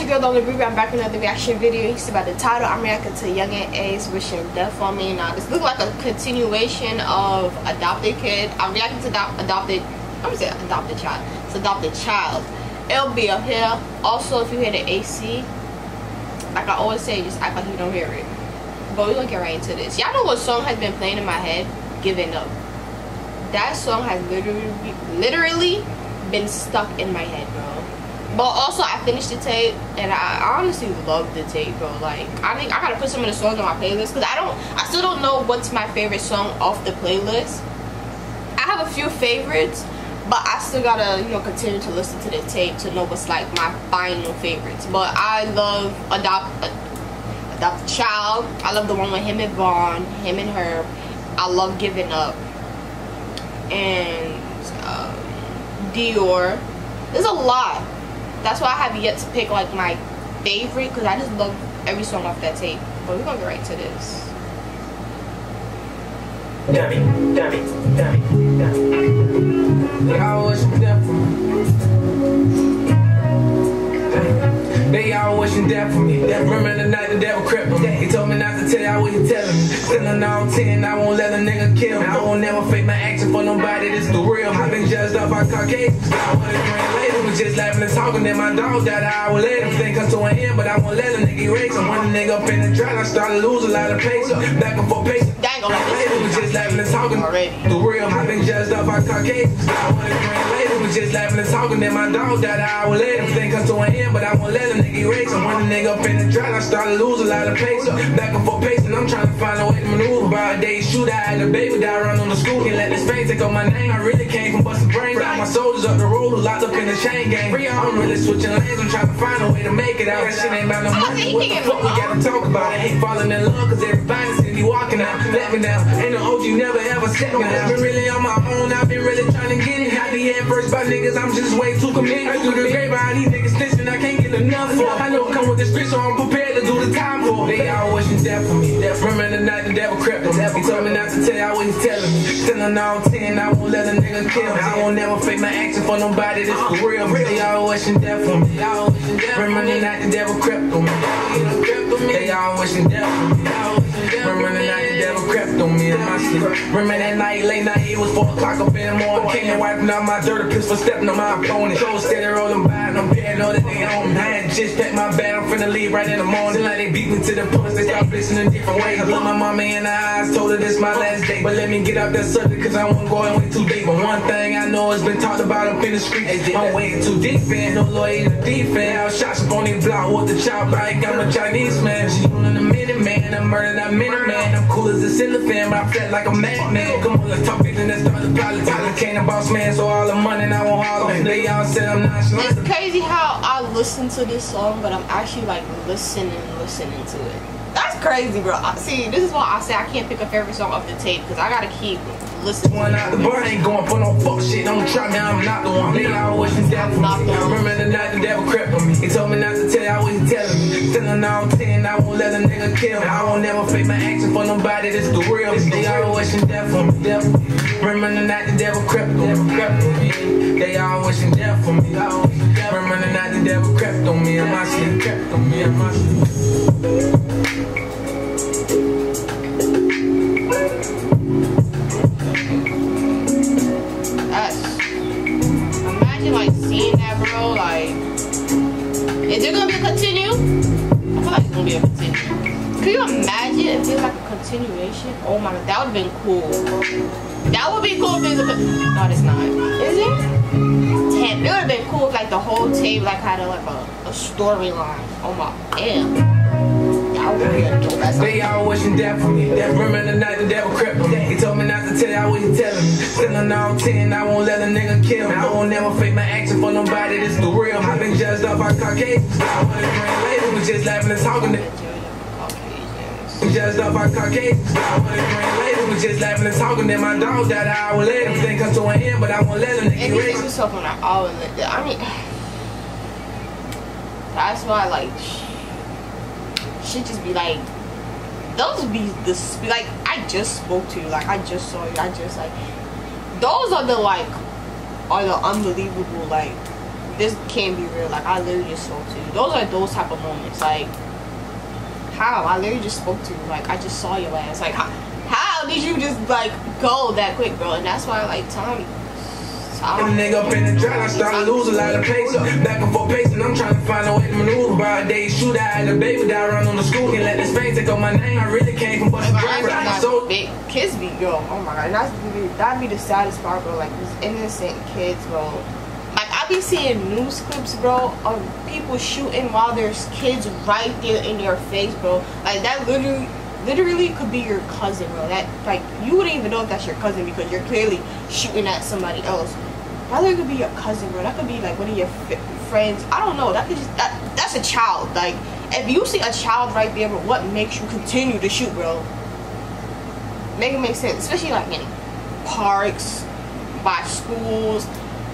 your girl Dolly Ruby. I'm back with another reaction video. You see by the title, I'm reacting to Young and A's Wishing Death on Me. Now this looks like a continuation of Adopted Kid. I'm reacting to Adopted Child. It's Adopted Child. It'll be up here. Also, if you hear the AC, like I always say, just act like you don't hear it. But we're gonna get right into this. Y'all know what song has been playing in my head? Giving Up. That song has literally been stuck in my head, bro. But also, I finished the tape, and I honestly love the tape, bro. Like, I think I gotta put some of the songs on my playlist, because I still don't know what's my favorite song off the playlist. I have a few favorites, but I still gotta, you know, continue to listen to the tape to know what's like my final favorites. But I love Adopted Child. I love the one with him and Vaughn, him and Herb. I love Giving Up, and Dior. There's a lot. That's why I have yet to pick like my favorite, because I just love every song off that tape. But we're gonna get right to this. They all wishing death for me. Remember the night the devil crept on me. He told me not to tell y'all what he telling me. Still all 10, I won't let a nigga kill me. I won't never fake my action for nobody, this the real. I've been judged up by Caucasians. I wanted to bring later, was just laughing and talking. Then my dog died an hour later. Everything comes to an end, but I won't let a nigga erase him. When the nigga up in the drought, I started to lose a lot of pace. Back and forth pacing. Later was just laughing and talking. The real, I've been judged up by Caucasians. I wanted to bring later, was just laughing and talking. Then my dog died an hour later. Everything comes to an end, but I won't let a nigga erase him. When the nigga up in the drought, I started to lose a lot of pace. Back and forth pacing, I'm trying to find a way to maneuver. By a day shoot, I had a baby die run on the school. Can't let this fame take on my name. I really came from busting brains. Got my soldiers up the road who locked up in the chain gang. I'm really switching lanes, I'm trying to find a way to make it out. That shit ain't about no money, what the fuck we gotta talk about? I ain't falling in love, cause everybody see me walking out. Let me down, ain't no OG, never ever set me down. I've been really on my own, I've been really trying to get it. I be head first by niggas, I'm just way too committed. I do the grapevine, these niggas snitching, I can't get enough for. I know it come with the street, so I'm prepared to do the time for. They all wishing death for me. Remember the night the devil crept on me. He told me not to tell y'all what he's telling me. Still all 10, I won't let a nigga kill me. I won't never fake my action for nobody, this the real. They all wishing death for me. Remember the night the devil crept on me. They all wishing death for me. Remember the night the devil crept on me in my sleep. Remember that night, late night, it was 4 o'clock up in the morning. Came and wiping out my dirty piss for stepping on my opponent. Cold steady rolling by and I'm paranoid that they on me. I had just packed my bag, I'm finna leave right in the morning. Like they beat me to the punch, they start listening different ways. I looked my mama in the eyes, told her this my last day. But let me get out that subject, cause I won't go and wait too late. But one thing I know it's been talked about up in the streets. I'm way too deep in, no lawyer in the defense. I was shots up on these block with the chop like I'm a Chinese man. She in a minute, man, I'm murdered, I'm minute, man. I'm cool as a cellophane, but I flat like a madman. Come on, let's talk it and let's start the politics. I can't a boss man, so all the money and I won't haul them. They all said I'm nonchalant. It's crazy how I listen to this song, but I'm actually like listening to it. That's crazy, bro. See, this is why I say I can't pick a favorite song off the tape, because I gotta keep listening. One out the bar ain't going for no fuck shit. Don't try me, I'm not the one. They all wishing death for me. Remember the night the devil crept on me. He told me not to tell y'all what he's telling me. Still all 10, I won't let a nigga kill me. I won't never fake my action for nobody, this the real. They all wishing death for me. Remember the night the devil crept on me. They all wishing death for me. Remember the night the devil crept on me in my sleep. Crept on me in my sleep. Imagine like seeing that, bro. Like, is there gonna be a continue? I feel like it's gonna be a continue. Can you imagine if there's like a continuation? Oh my god, that would've been cool. That would be cool if there's a no, it's not. Is it? Damn, it would've been cool if like the whole tape like had a storyline. Oh my damn. They all wishing death for me. Remember the night the devil crept on me. He told me not to tell y'all what he's telling me. Still all 10, I won't let a nigga kill me. I won't never fake my action for nobody, this the real. I've been judged up by Caucasians. I wanted to bring later, was just laughing and talking. Judged up by Caucasians. I wanted to bring later, was just laughing and talking. Then my dog died an hour later. Everything comes to an end, but I won't let a nigga erase. I mean, that's why like shit just be like, those be the like I just spoke to you, like I just saw you, I just like those are the like are the unbelievable like this can't be real. Like, I literally just spoke to you. Those are those type of moments. Like, how? I literally just spoke to you. Like, I just saw your ass. Like, how did you just, like, go that quick, bro? And that's why, like, Tommy. And the nigga up in the drought, I started to lose a lot of pace. Back and forth pacing, I'm trying to find a way to maneuver. By a day shoot, I had a baby die around on the school. Can't let this fame take up my name. I really can't from busting brain. So big kids be, yo, oh my god, that'd be the saddest part, bro. Like, these innocent kids, bro. Like, I be seeing news clips, bro, of people shooting while there's kids right there in their face, bro. Like, that literally could be your cousin, bro. That, like, you wouldn't even know if that's your cousin because you're clearly shooting at somebody else. That could be your cousin, bro. That could be like one of your friends. I don't know. That could just that's a child. Like, if you see a child right there, bro, what makes you continue to shoot, bro? Make it make sense, especially like in parks, by schools.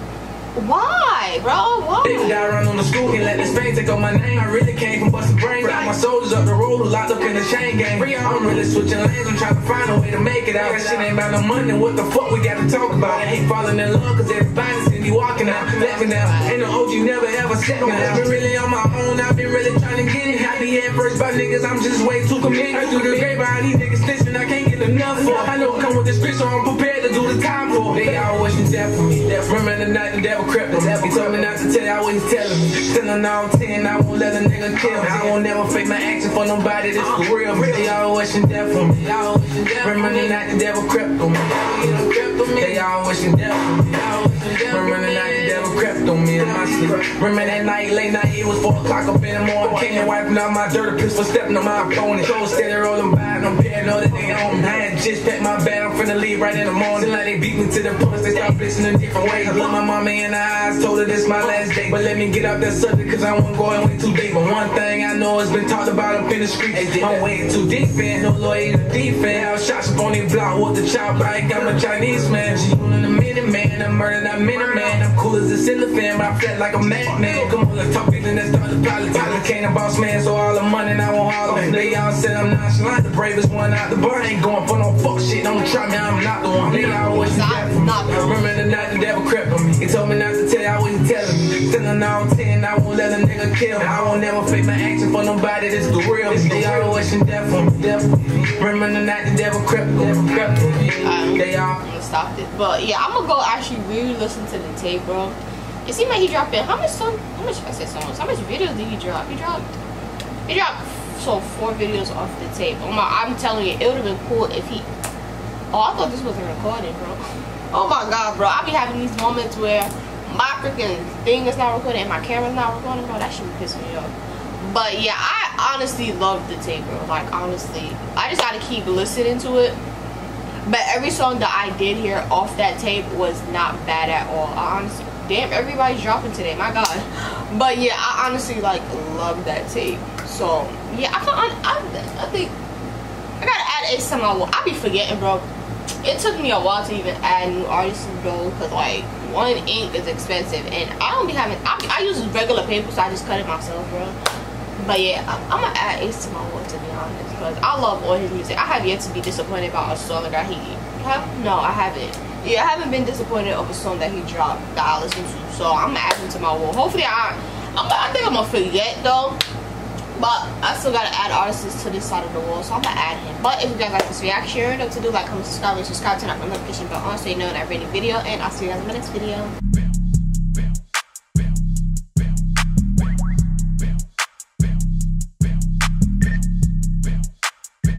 Why, bro? Why? Baby die around on the school, can't let this fame take up my name. I really came from busting brains. Got my soldiers up the road, locked up in the chain gang. I'm really switching lanes, I'm trying to find a way to make it out. That shit ain't about no money, what the fuck we gotta talk about? I hate falling in love, cause everybody see me walking out, laughing out. Ain't no OG, never ever second. I've been really on my own, I've been really trying to get it. I be head first by niggas, I'm just way too committed. I do the great by these niggas snitching, I can't get enough for. I know it come with the script, so I'm prepared to do the time for. They all wishing death for me. Remember the night the devil crept up. He told me not to tell you, always telling me. Still all 10, I won't let a nigga kill me. I won't never fake my action for nobody, this for real. They all wishing death for me. Remember the night the devil crept on me. They all wishing death for me. Remember the night the devil crept on me in my sleep. Remember that night, late night, it was 4 o'clock up in the morning. Came and wiping out my dirty pistol, stepping on my opponent. Clothes steady rolling by, and I'm paranoid that they on me. I had just packed my bag, I'm finna leave right in the morning. Like they beat me to the punch, they start blitzing in different ways. I look my mama in the eyes, told her this my last day. But let me get out that subject, cause I won't go in way too deep. But one thing I know has been talked about up in the streets. I'm way too deep in, no lawyer to defend. I was shots up on the block with the chop like I'm a Chinese man. She on the minute man, I murdered that minute man. I'm cool as a cellophane, but I felt like a madman. Come on, let's talk it and let's start the politics. I became a boss man, so all the money and I won't all of it. They all said I'm nonchalant, the bravest one out the bar. Ain't going for no fuck shit, don't try me, I'm not the one. They all wish that for me. Remember the night the devil crept on me. He told me not to tell you, I wasn't telling me. Still all 10, I won't let a nigga kill me. I won't never fake my action for nobody, this the real. They all wishing death for me. Remember the night the devil crept on me. They all stopped it. But yeah, I'm gonna go actually really listen to the tape, bro. It seemed like he dropped in how much videos did he drop? He dropped so 4 videos off the tape. I'm telling you, it would have been cool if he I thought this wasn't recording, bro. Oh my god, bro. I be having these moments where my freaking thing is not recording and my camera's not recording, bro. That shit be pissing me off. But yeah, I honestly love the tape, bro. Like, honestly, I just gotta keep listening to it. But every song that I did hear off that tape was not bad at all. I honestly, damn, everybody's dropping today, my god. But yeah, I honestly like love that tape. So yeah, I think I gotta add Ace to my wall. I be forgetting, bro. It took me a while to even add new artists to go, cause like one ink is expensive, and I don't be having. I use regular paper, so I just cut it myself, bro. But yeah, I'm gonna add Ace to my wall, to be honest, because I love all his music. I have yet to be disappointed about a song that no, I haven't. Yeah, I haven't been disappointed of a song that he dropped that I listened to. So I'm gonna add him to my wall. Hopefully, I think I'm gonna forget though. But I still gotta add artists to this side of the wall, so I'm gonna add him. But if you guys like this reaction, you know what to do. Like, comment, subscribe, turn on the notification bell on so you know when I bring a video. And I'll see you guys in my next video.